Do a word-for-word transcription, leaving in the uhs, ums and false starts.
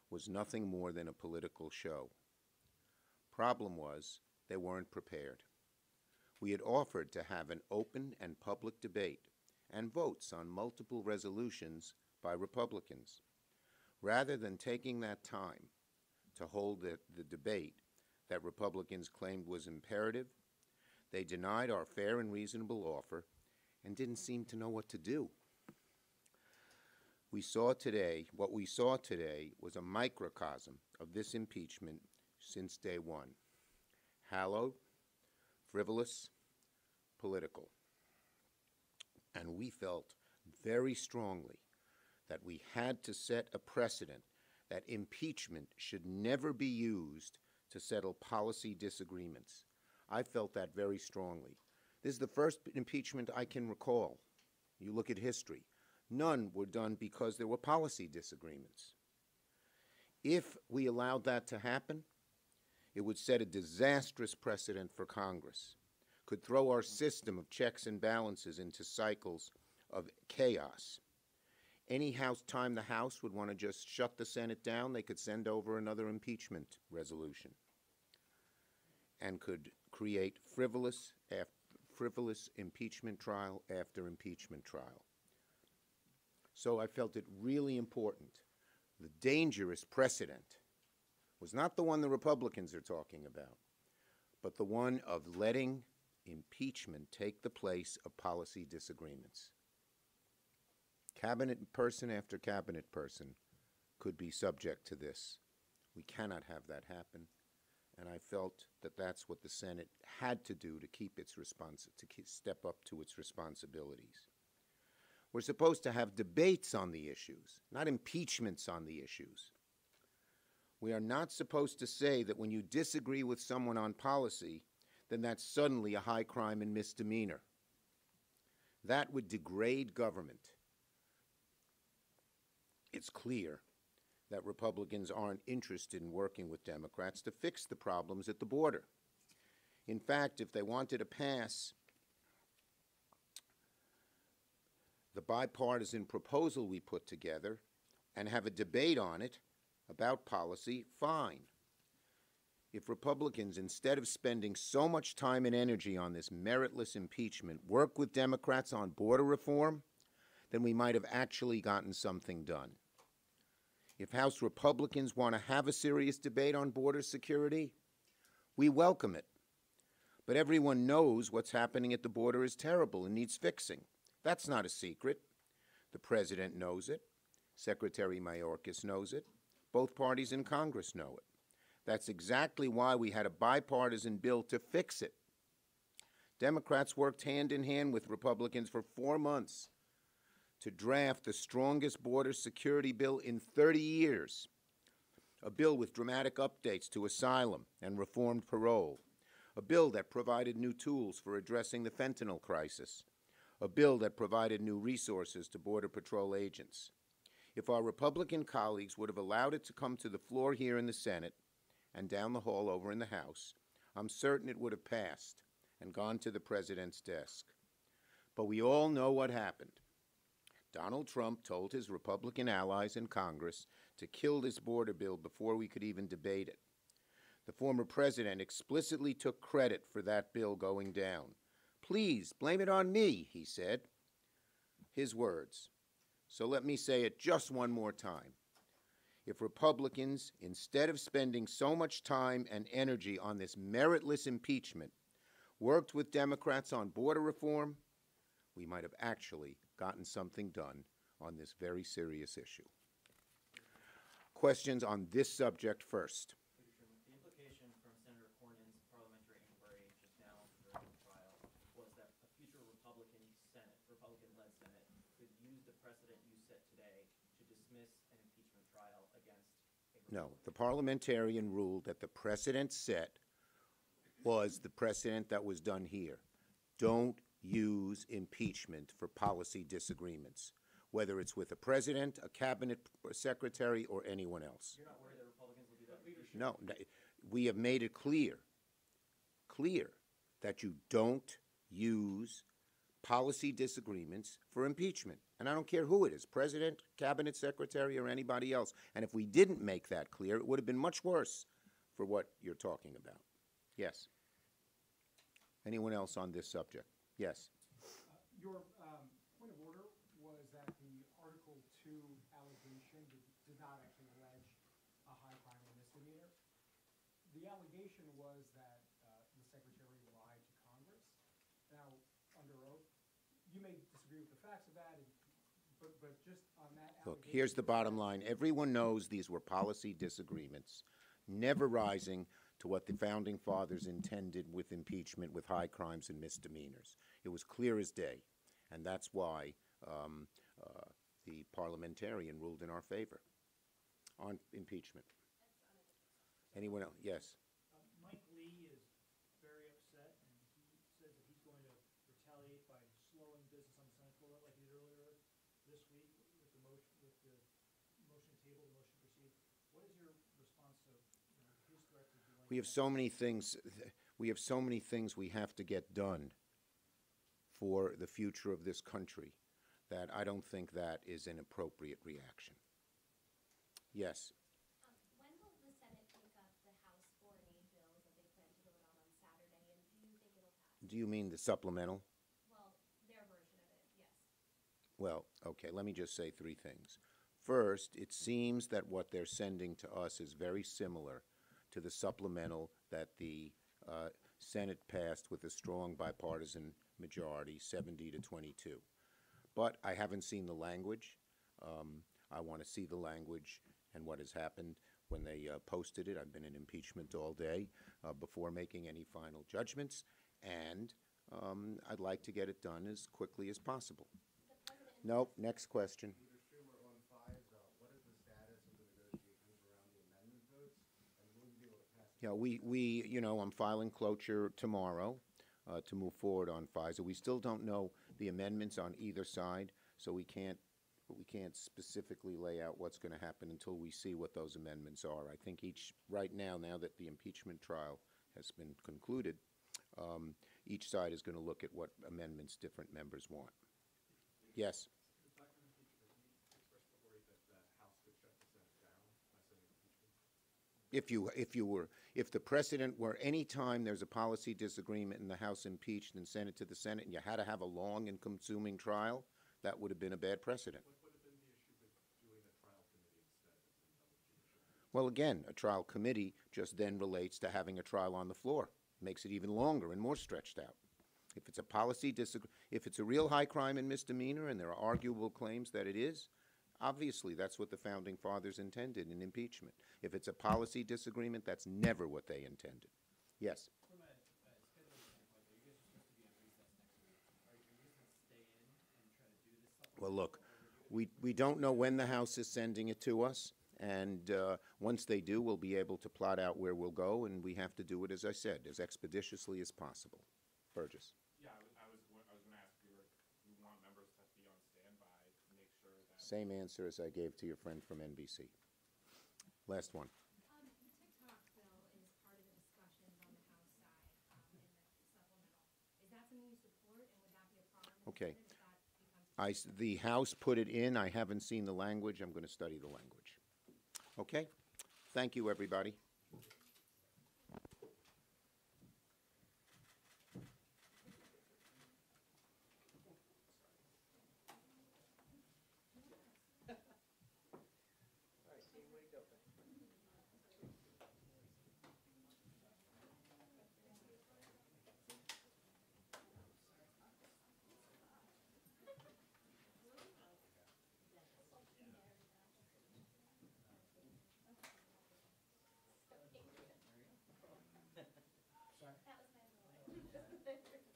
was nothing more than a political show. Problem was, they weren't prepared. We had offered to have an open and public debate and votes on multiple resolutions by Republicans. Rather than taking that time to hold the, the debate that Republicans claimed was imperative, they denied our fair and reasonable offer and didn't seem to know what to do. We saw today, what we saw today was a microcosm of this impeachment since day one. Hallowed, frivolous, political. And we felt very strongly that we had to set a precedent that impeachment should never be used to settle policy disagreements. I felt that very strongly. This is the first impeachment I can recall. You look at history. None were done because there were policy disagreements. If we allowed that to happen, it would set a disastrous precedent for Congress, could throw our system of checks and balances into cycles of chaos. Any house time the House would want to just shut the Senate down, they could send over another impeachment resolution and could create frivolous, after, frivolous impeachment trial after impeachment trial. So I felt it really important. The dangerous precedent was not the one the Republicans are talking about, but the one of letting impeachment take the place of policy disagreements. Cabinet person after cabinet person could be subject to this. We cannot have that happen, and I felt that that's what the Senate had to do to keep its respons- to keep, step up to its responsibilities. We're supposed to have debates on the issues, not impeachments on the issues. We are not supposed to say that when you disagree with someone on policy, then that's suddenly a high crime and misdemeanor. That would degrade government. It's clear that Republicans aren't interested in working with Democrats to fix the problems at the border. In fact, if they wanted to pass the bipartisan proposal we put together and have a debate on it about policy, fine. If Republicans, instead of spending so much time and energy on this meritless impeachment, work with Democrats on border reform, then we might have actually gotten something done. If House Republicans want to have a serious debate on border security, we welcome it. But everyone knows what's happening at the border is terrible and needs fixing. That's not a secret. The President knows it. Secretary Mayorkas knows it. Both parties in Congress know it. That's exactly why we had a bipartisan bill to fix it. Democrats worked hand in hand with Republicans for four months to draft the strongest border security bill in thirty years, a bill with dramatic updates to asylum and reformed parole, a bill that provided new tools for addressing the fentanyl crisis, a bill that provided new resources to Border Patrol agents. If our Republican colleagues would have allowed it to come to the floor here in the Senate and down the hall over in the House, I'm certain it would have passed and gone to the President's desk. But we all know what happened. Donald Trump told his Republican allies in Congress to kill this border bill before we could even debate it. The former president explicitly took credit for that bill going down. "Please, blame it on me," he said. His words. So let me say it just one more time. If Republicans, instead of spending so much time and energy on this meritless impeachment, worked with Democrats on border reform, we might have actually gotten something done on this very serious issue. Questions on this subject first. The implication from Senator Cornyn's parliamentary inquiry just now during the trial was that a future Republican Senate, Republican-led Senate, could use the precedent you set today to dismiss an impeachment trial against a Republican. No, the parliamentarian ruled that the precedent set was the precedent that was done here. Don't use impeachment for policy disagreements, whether it's with a president, a cabinet secretary, or anyone else. You're not worried that Republicans will do that leadership? No, we have made it clear, clear, that you don't use policy disagreements for impeachment. And I don't care who it is, president, cabinet secretary, or anybody else. And if we didn't make that clear, it would have been much worse for what you're talking about. Yes. Anyone else on this subject? Yes. Uh, Your um, point of order was that the Article two allegation did, did not actually allege a high crime or misdemeanor. The allegation was that uh, the Secretary lied to Congress. Now, under oath, you may disagree with the facts of that, and, but, but just on that Look, allegation. here's the bottom line. Everyone knows these were policy disagreements, never rising to what the founding fathers intended with impeachment with high crimes and misdemeanors. It was clear as day, and that's why um, uh, the parliamentarian ruled in our favor on impeachment. Anyone else? Yes. Uh, Mike Lee is very upset, and he says that he's going to retaliate by slowing business on the Senate floor like he did earlier this week with the motion, with the motion table, the motion to proceed. What is your response to, you know, his threat to delaying? We have so many things, we have so many things we have to get done for the future of this country that I don't think that is an appropriate reaction. Yes. Um, when will the Senate take up the House four and eight bills that they plan to vote on on Saturday, and do you think it'll pass? Do you mean the supplemental? Well, their version of it, yes. Well, okay, let me just say three things. First, it seems that what they're sending to us is very similar to the supplemental that the uh, Senate passed with a strong bipartisan majority, seventy to twenty-two. But I haven't seen the language. Um, I want to see the language and what has happened when they uh, posted it. I've been in impeachment all day uh, before making any final judgments, and um, I'd like to get it done as quickly as possible. The president. Nope, next question. Leader Schumer, on FISA, what is the status of the negotiations around the amendment votes, and will you be able to pass it? Yeah, we, we, you know, I'm filing cloture tomorrow uh, to move forward on FISA. We still don't know the amendments on either side, so we can't, we can't specifically lay out what's going to happen until we see what those amendments are. I think each, right now, now that the impeachment trial has been concluded, um, each side is going to look at what amendments different members want. Yes? If you, if you were, if the precedent were any time there's a policy disagreement and the House impeached and sent it to the Senate and you had to have a long and consuming trial, that would have been a bad precedent. What would have been the issue with doing a trial committee instead? Well, again, a trial committee just then relates to having a trial on the floor. Makes it even longer and more stretched out. If it's a policy disagree, if it's a real high crime and misdemeanor and there are arguable claims that it is, obviously that's what the founding fathers intended in impeachment. If it's a policy disagreement, that's never what they intended. Yes? From a, a scheduling standpoint, though, you guys are supposed to be on recess next week. Are, are you guys gonna stay in and try to do this supplemental? Well, look, we, we don't know when the House is sending it to us, and uh, once they do, we'll be able to plot out where we'll go, and we have to do it, as I said, as expeditiously as possible. Burgess. Yeah, I was, I was, I was gonna ask if you were, you want members to be on standby to make sure that. Same answer as I gave to your friend from N B C. Last one. Um, the TikTok bill is part of the discussions on the House side, um, in the supplemental. Is that something you support, and would that be a problem? with the Okay. Senate if that becomes- I s the House put it in. I haven't seen the language. I'm going to study the language. Okay? Thank you, everybody. That was my rule.